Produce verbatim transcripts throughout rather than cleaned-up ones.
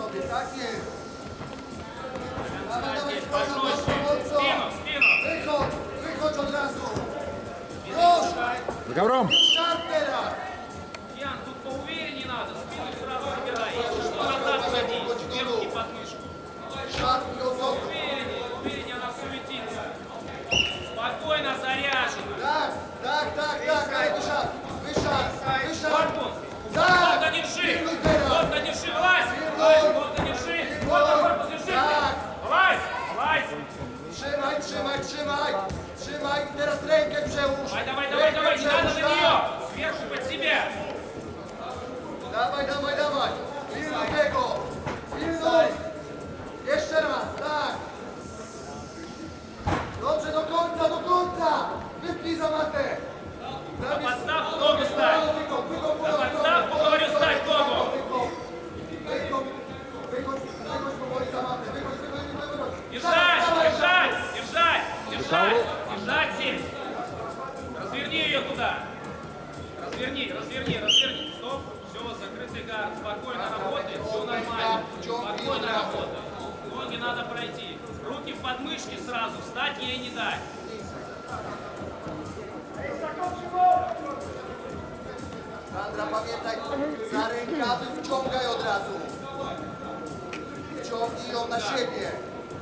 sobie, tak jest. Dawaj, dawaj, Spinu, spinu. Wychodź, wychodź od razu. Już! Gawron! Szat teraz! Ян, тут поувереннее надо, спину сразу забирай. Если что, назад садись, вверх и подмышку. Szat i osoby. Увереннее, увереннее, она суетится. Спокойно заряжена. Tak, tak, tak, tak, daj tu szat. Wyszat, wyszat. Корпус. Tak! Плотно держи. Pilnuj teraz. Плотно держи, влазь. Влазь, плотно держи. Плотно корпус держи. Tak! Влазь, влазь. Trzymaj, trzymaj, trzymaj! Trzymaj i teraz rękę przełóż! Давай, давай, давай, Rękę давай, не надо przełóż, на нее. tak. Сверху под себя. Dawaj, dawaj, dawaj! Pilnuj tego! Pilnuj! Jeszcze raz, tak! Dobrze, do końca, do końca! Wypnij za matę! На подставку ногу ставь. Wykop, wykop, На подставку, говорю, ставь ногу. Wychodź, wychodź, wychodź powoli za matę, wychodź, wychodź, wychodź, wychodź! Держать, Dawaj, держать, держать, держать, держать здесь. Разверни ее туда. Разверни, разверни, разверни. Стоп, все, закрытый гард. Спокойно работает, все нормально. Спокойно работает. Ноги надо пройти. Руки в подмышки сразу, встать ей не дать. Sandra, pamiętaj, za rękawy wciągaj od razu. Wciągnij ją na siebie.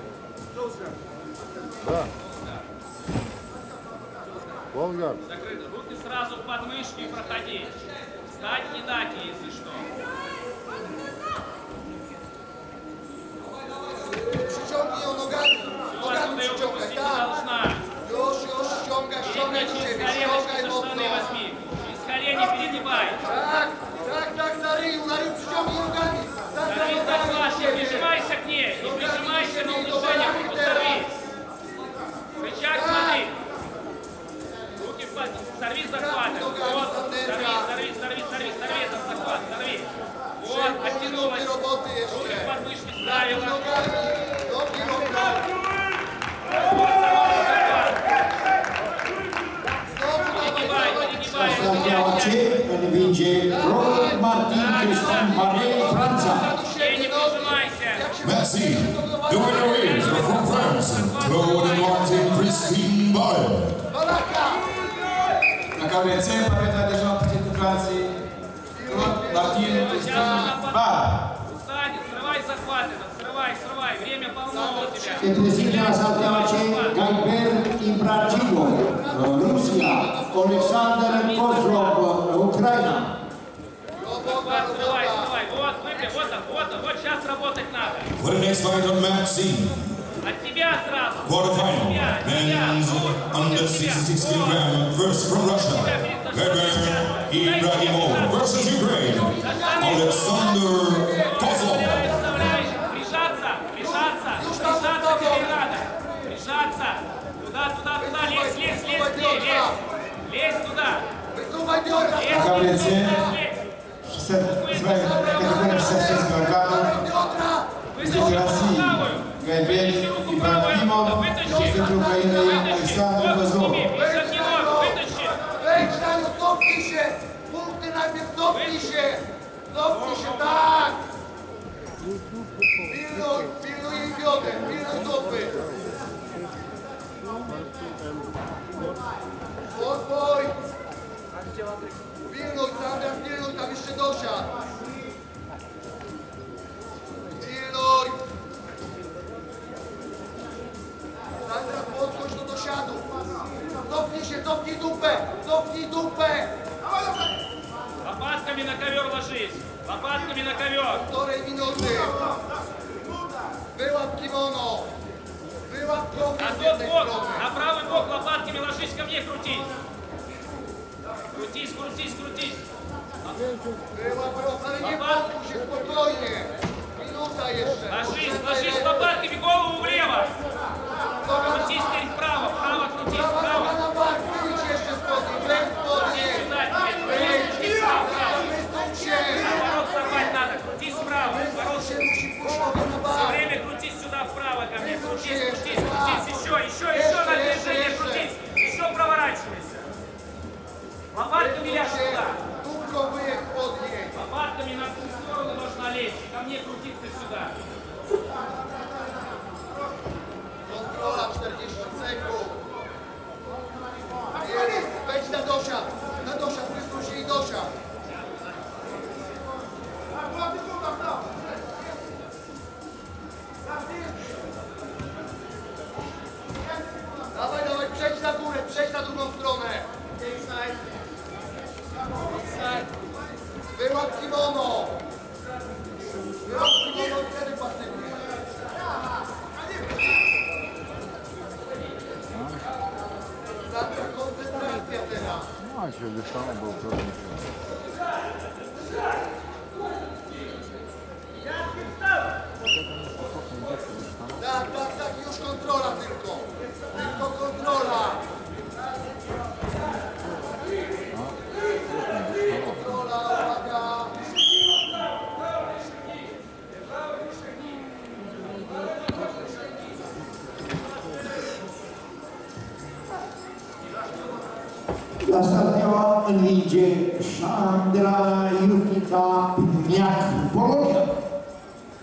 Да. Полгар. Закрыто. Руки сразу в подмышки и проходи. Встать не дать ей, если что. Przyciągnij ją nogami. Все, Nogami оттуда ее przyciągaj, выпустить не tak. должна. Już, już, ściągaj, ściągaj do Через siebie, коленочки ściągaj со mocno. стороны возьми. Через колени перегибай. Tak, tak, tak, na ryju, na ryju przyciągnij nogami. Sandra, Сорви nogami do захват, не siebie. прижимайся к ней. Не прижимайся на улучшение, руку сорви. Рычаг смотри. Руки в под... Сорви захват. Вот, сорви, сорви, сорви, сорви, сорви этот захват, сорви. Вот, оттянулась. Roboty Руки в jeszcze. подмышки ставила. Nogami, nogi nogami. Znowu dawaj, Перегибай, dawaj, перегибай. În vinge Ron Martin Cristian Marei, Franța. Ей не прижимайся. Merci. The winner is from France, Claude Martin Christine Bayer. La cabrece, pamiętaj déjà petite Francji. Martin Cristian Bayer. Устань, срывай захват этот, срывай, срывай. Время полно у тебя. Se prezinte la saltea macie Gaiber Ibragimov, Rusia, Alexander Kozlov, Ucraina. Захват, срывай, срывай. Вот, выпей, вот он, вот он. Вот сейчас работать надо. For the next fight on Mat C, От себя сразу. quarterfinal, От себя, от себя. men's Вот, under от себя. sixty-six Вот. kilogram, first from Russia, Gaiber Ibragimov versus Ukraine, Alexander Kozlov. Представляй, прижаться, прижаться, прижаться тебе надо. Прижаться. Туда, туда, туда, лезь, лезь, лезь, лезь, лезь. Лезь туда. Wysuwaj biodra. Лезь, Gabriel, лезь, лезь, лезь. Swoje kategorie wszystkich organów. Biodra. Вытащи Z Rosji руку правую. Gaiber Вытащи руку правую. Ibragimov, Вытащи. z Ukrainy Alexander Kozlov. Перешагни ногу, вытащи. Wejdź na nią, cofnij się. Punkty najpierw, cofnij się. Cofnij się, tak. Pilnuj, pilnuj jej bioder, pilnuj stopy. Spokój. Pilnuj, Sandra, pilnuj, tam jeszcze dosiadł. Pilnuj. Sandra, podchodź do dosiadu. Cofnij się, cofnij dupę, cofnij dupę. Лопатками на ковер ложись. Лопатками на ковер. Półtorej minuty. Wyłap kimono. Wyłap На program z тот jednej бок, strony. на правый бок лопатками ложись, ко мне крутись. Крутись, крутись, крутись. Wyłap program, ale nie podkuj się, spokojnie. Minuta jeszcze. Ложись, ложись лопатками, голову влево. Крутись теперь вправо, вправо крутись, Prawa вправо. noga na bark, wyjdź jeszcze spodnie, wejdź spodnie. Сюда теперь, Wejdź, крутись вправо. wysuń się. Наоборот сорвать надо, крутись вправо. Наоборот, Się musi połowie na все bark. время крутись сюда вправо ко мне. Крутись, крутись, крутись, еще, еще, еще на движение крутись. Еще проворачивайся. Лопатками ляжь туда. Dupką wyjech spodnie. Лопатками на ту сторону должна лезть. Ко мне крутиться сюда. матче или сам был тоже ничего. Tak, tak, tak, już kontrola tylko. Tylko kontrola. Kontrola, uwaga. La startowała w windzie Szandra Jurkita Pniak, Polonia.